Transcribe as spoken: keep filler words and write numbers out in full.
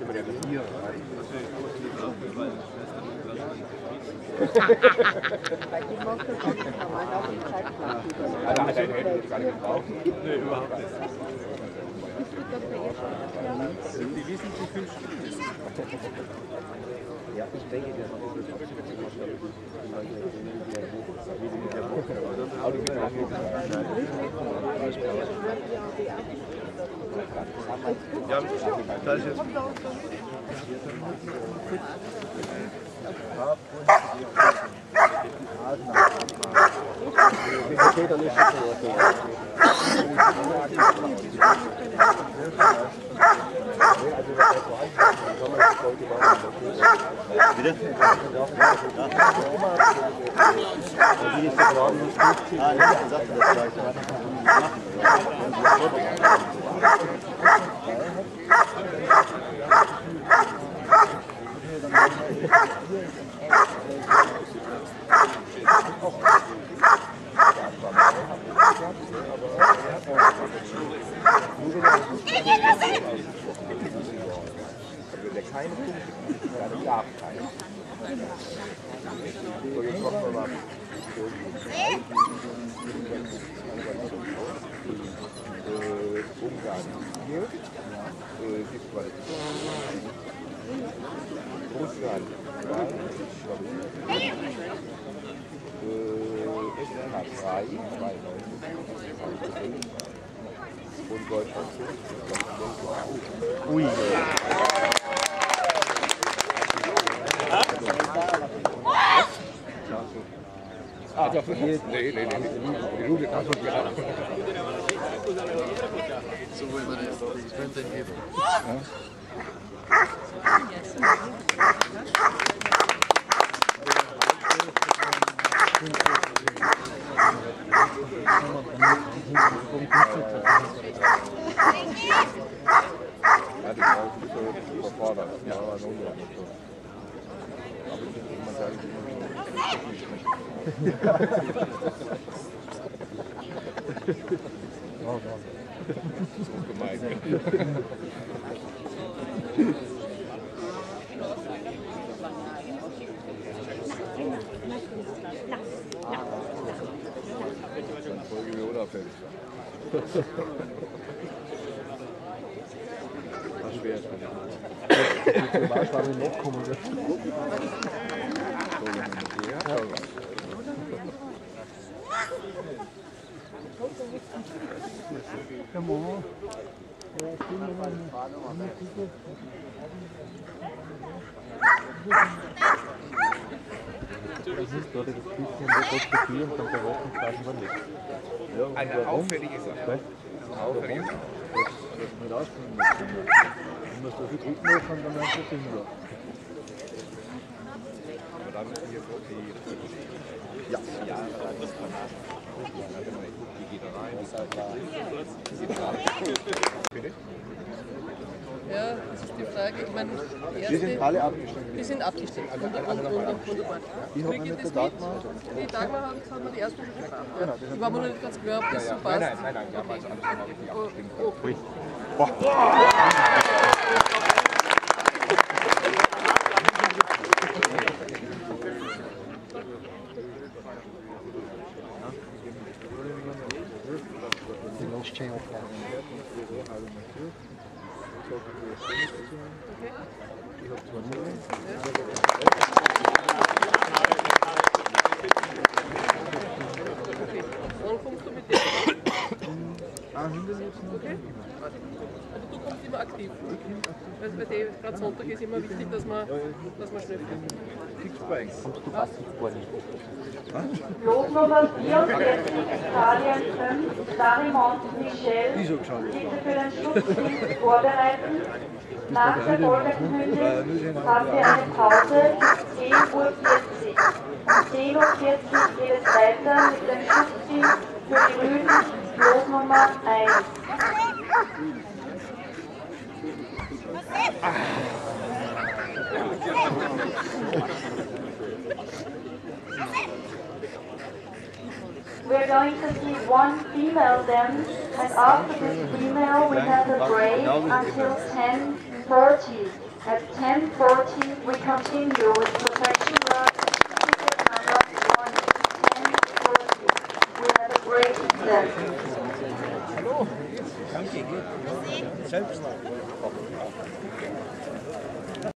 Nee, überhaupt nicht. Die wissen, wie viel Stunden ist. Ja, ich denke, der hat das absolut gemacht. Ja, da ist jetzt. Bitte? Ah, ja, ich sagte das gleich. Keine Punkte, ja, das darf keiner. So, jetzt machen wir mal. Äh, Ungarn hier, äh, Disqualifikation. Russland, drei, äh, S R H drei, zwei neunzig, und Deutschland fünf. Ui. Ah, nee, nee, nee, die Rute kann schon gerade. So wollen wir das. Das könnte geben. Ja, die Frau ist so überfordert. Ja, aber so. Aber ich würde immer sagen, so gemein. Dann folge mir unauffällig. Das ist schwer. Zum Beispiel noch kommen. Come on. Das ist dort das bisschen das Papier und dann der Wochen quasi man nicht. Eine auffällige Sache. Auffällige Sache. Das ist nicht auskommen. Du musst so viel Druck machen, dann meinst du Ding da. Aber da müssen wir die. Ja, ja, das ist die geht da rein. Bitte? Ja, das ist die Frage. Ich meine, die erste, Wir sind alle abgestimmt. wir sind abgestimmt. Wunderbar. Wunderbar. Ich habe nicht der Dagmar. Die Dagmar hat, hat man die erste schon gefragt. Ja. Genau, Ich war mir noch nicht ganz klar, ob das so passt. Nein, nein, nein, nein, wir haben also alles nochmal richtig abgestimmt. Okay. Dann kommst du mit dem. Okay? Also du kommst immer aktiv. Weil bei dem gerade Sonntag ist immer wichtig, dass man, dass man schnell fährt. Losnummer vierundvierzig, Italien fünf, Darimont Michel, bitte für den Schutzdienst vorbereiten. Nach der Folgekündigung haben wir eine Pause bis zehn Uhr vierzig. Um zehn Uhr vierzig geht es weiter mit dem Schutzdienst für die Rügen, Losnummer eins. We're going to see one female dance, and after this female we have a break until ten thirty. At ten forty, we continue with protection work. Ticket number one, ten forty. We have a break then. Danke, geht. Selbst.